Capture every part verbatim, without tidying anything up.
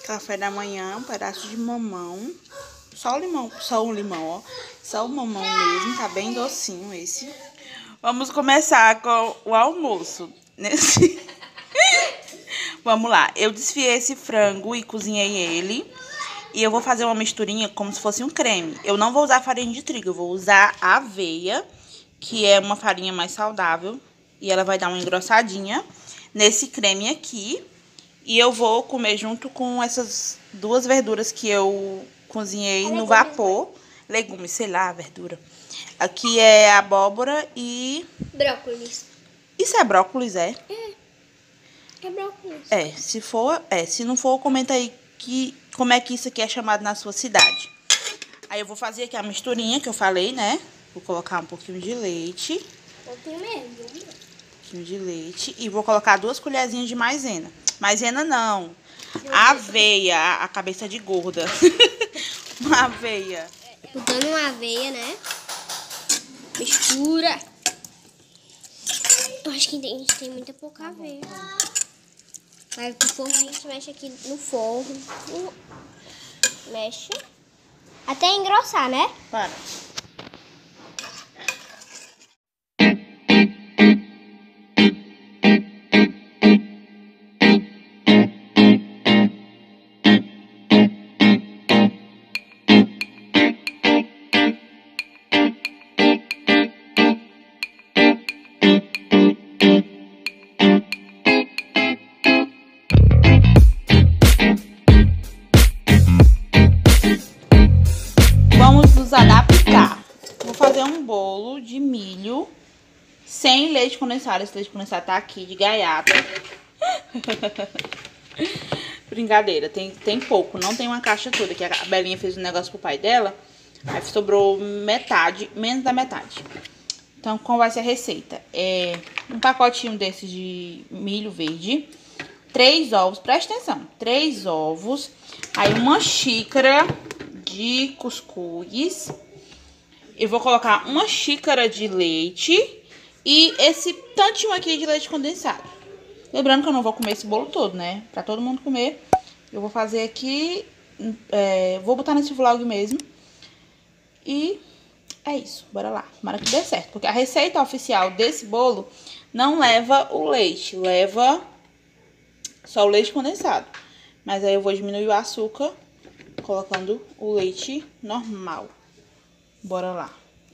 Café da manhã, um pedaço de mamão. Só o limão, só o limão, ó. Só o mamão mesmo, tá bem docinho esse. Vamos começar com o almoço. Nesse... Vamos lá, eu desfiei esse frango e cozinhei ele. E eu vou fazer uma misturinha como se fosse um creme. Eu não vou usar farinha de trigo, eu vou usar aveia, que é uma farinha mais saudável. E ela vai dar uma engrossadinha nesse creme aqui. E eu vou comer junto com essas duas verduras que eu cozinhei no vapor. Legumes, sei lá, verdura. Aqui é abóbora e... Brócolis. Isso é brócolis, é? É. É brócolis. É, se for... É, se não for, comenta aí que, como é que isso aqui é chamado na sua cidade. Aí eu vou fazer aqui a misturinha que eu falei, né? Vou colocar um pouquinho de leite. Eu tenho medo. Um pouquinho de leite. E vou colocar duas colherzinhas de maisena. Maisena não. Aveia, a cabeça de gorda. Uma aveia. Botando uma aveia, né? Mistura. Eu acho que tem, a gente tem muita pouca aveia. Vai pro forno, a gente mexe aqui no forno. Mexe. Até engrossar, né? Para. Vamos nos adaptar. Vou fazer um bolo de milho sem leite condensado. Esse leite condensado tá aqui de gaiata. Brincadeira, tem, tem pouco, não tem uma caixa toda. Que a Belinha fez um negócio pro pai dela. Aí sobrou metade, menos da metade. Então, qual vai ser a receita? É um pacotinho desses de milho verde. Três ovos, presta atenção. Três ovos. Aí uma xícara de cuscuz. Eu vou colocar uma xícara de leite e esse tantinho aqui de leite condensado. Lembrando que eu não vou comer esse bolo todo, né? Pra todo mundo comer. Eu vou fazer aqui, é, vou botar nesse vlog mesmo. E é isso, bora lá. Tomara que dê certo, porque a receita oficial desse bolo não leva o leite, leva só o leite condensado. Mas aí eu vou diminuir o açúcar colocando o leite normal. Bora lá.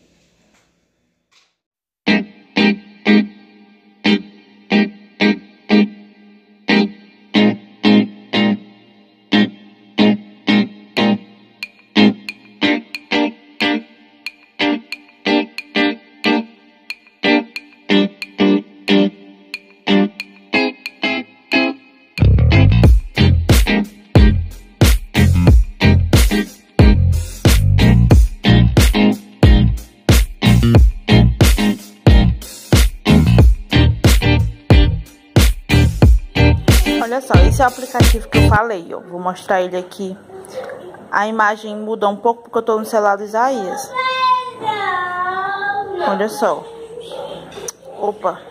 Olha só, esse é o aplicativo que eu falei, ó. Vou mostrar ele aqui. A imagem mudou um pouco porque eu tô no celular do Isaías. Olha só. Opa.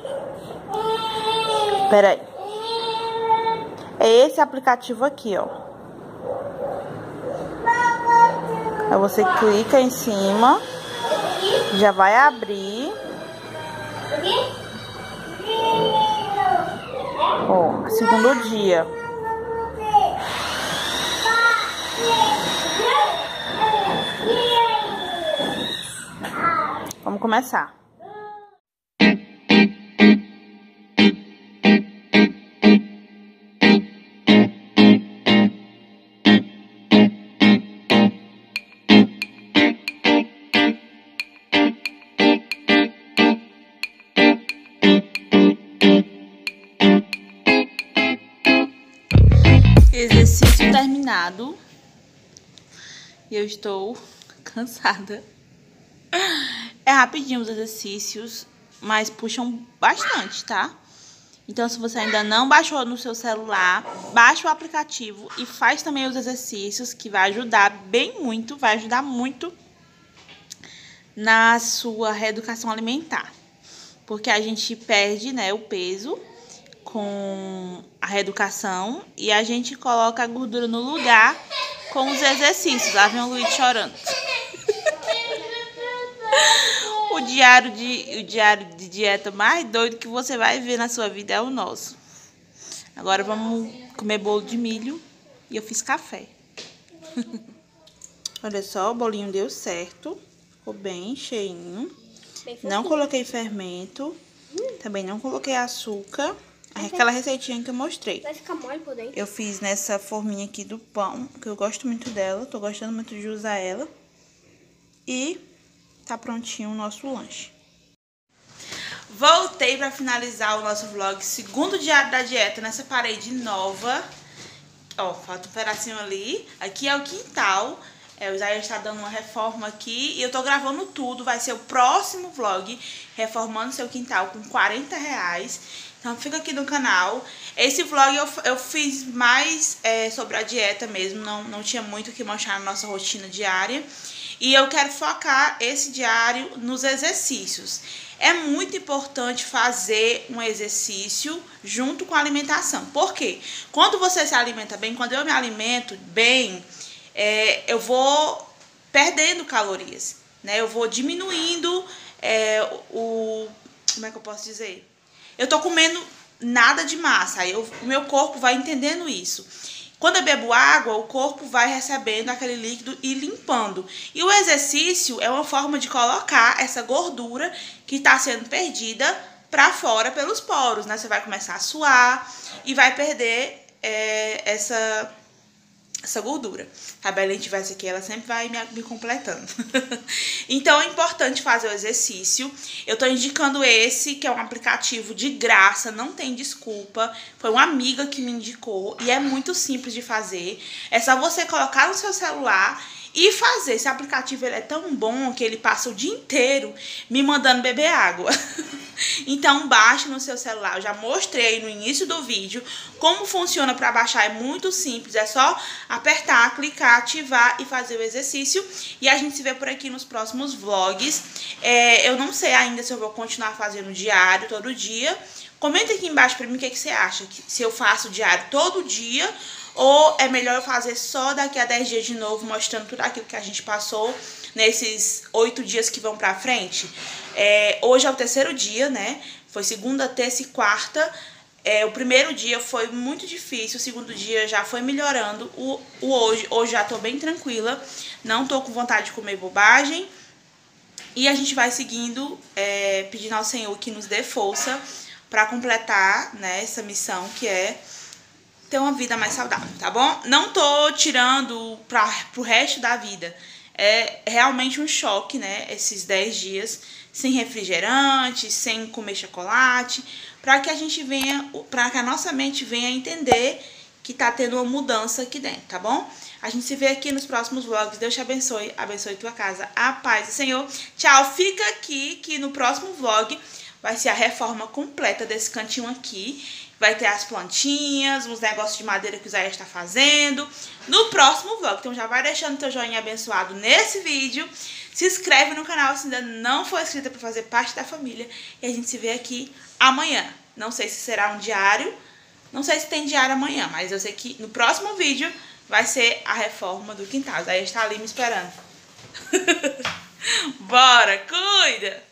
Pera aí. É esse aplicativo aqui, ó. Aí você clica em cima. Já vai abrir. Ó, segundo dia. Vamos começar. Exercício terminado. E eu estou cansada. É rapidinho os exercícios, mas puxam bastante, tá? Então, se você ainda não baixou no seu celular, baixa o aplicativo e faz também os exercícios, que vai ajudar bem muito, vai ajudar muito na sua reeducação alimentar. Porque a gente perde, né, o peso com a reeducação e a gente coloca a gordura no lugar com os exercícios. Lá vem o Luiz chorando. O diário de, o diário de dieta mais doido que você vai ver na sua vida é o nosso. Agora vamos comer bolo de milho e eu fiz café. Olha só, o bolinho deu certo. Ficou bem cheinho. Bem não coloquei fermento. Hum. Também não coloquei açúcar. Aquela receitinha que eu mostrei. Vai ficar mole por dentro. Eu fiz nessa forminha aqui do pão, que eu gosto muito dela. Tô gostando muito de usar ela. E tá prontinho o nosso lanche. Voltei pra finalizar o nosso vlog. Segundo diário da dieta nessa parede nova. Ó, falta um pedacinho ali. Aqui é o quintal. É, o Isaías está dando uma reforma aqui e eu tô gravando tudo. Vai ser o próximo vlog, reformando seu quintal com quarenta reais. Então fica aqui no canal. Esse vlog eu, eu fiz mais é, sobre a dieta mesmo. Não, não tinha muito o que mostrar na nossa rotina diária. E eu quero focar esse diário nos exercícios. É muito importante fazer um exercício junto com a alimentação. Por quê? Quando você se alimenta bem, quando eu me alimento bem... É, eu vou perdendo calorias, né? Eu vou diminuindo é, o... Como é que eu posso dizer? Eu tô comendo nada de massa, aí eu, o meu corpo vai entendendo isso. Quando eu bebo água, o corpo vai recebendo aquele líquido e limpando. E o exercício é uma forma de colocar essa gordura que está sendo perdida para fora pelos poros, né? Você vai começar a suar e vai perder é, essa... essa gordura. A Belém tivesse aqui, ela sempre vai me, me completando. Então, é importante fazer o exercício. Eu tô indicando esse, que é um aplicativo de graça, não tem desculpa. Foi uma amiga que me indicou e é muito simples de fazer. É só você colocar no seu celular e fazer. Esse aplicativo ele é tão bom que ele passa o dia inteiro me mandando beber água. Então baixe no seu celular. Eu já mostrei no início do vídeo como funciona para baixar. É muito simples, é só apertar, clicar, ativar e fazer o exercício. E a gente se vê por aqui nos próximos vlogs. É, eu não sei ainda se eu vou continuar fazendo diário todo dia. Comenta aqui embaixo para mim o que, que você acha, se eu faço diário todo dia ou é melhor eu fazer só daqui a dez dias de novo, mostrando tudo aquilo que a gente passou nesses oito dias que vão pra frente. É, hoje é o terceiro dia, né? Foi segunda, terça e quarta. É, o primeiro dia foi muito difícil, o segundo dia já foi melhorando. O, o hoje, hoje já tô bem tranquila, não tô com vontade de comer bobagem. E a gente vai seguindo, é, pedindo ao Senhor que nos dê força pra completar, né, essa missão que é ter uma vida mais saudável, tá bom? Não tô tirando pra, pro resto da vida. É realmente um choque, né? Esses dez dias sem refrigerante, sem comer chocolate, para que a gente venha, para que a nossa mente venha entender que tá tendo uma mudança aqui dentro, tá bom? A gente se vê aqui nos próximos vlogs. Deus te abençoe, abençoe tua casa, a paz do Senhor. Tchau, fica aqui que no próximo vlog vai ser a reforma completa desse cantinho aqui. Vai ter as plantinhas, uns negócios de madeira que o Isaías está fazendo. No próximo vlog. Então já vai deixando teu joinha abençoado nesse vídeo. Se inscreve no canal se ainda não for inscrita para fazer parte da família. E a gente se vê aqui amanhã. Não sei se será um diário. Não sei se tem diário amanhã. Mas eu sei que no próximo vídeo vai ser a reforma do quintal. O Isaías está ali me esperando. Bora, cuida!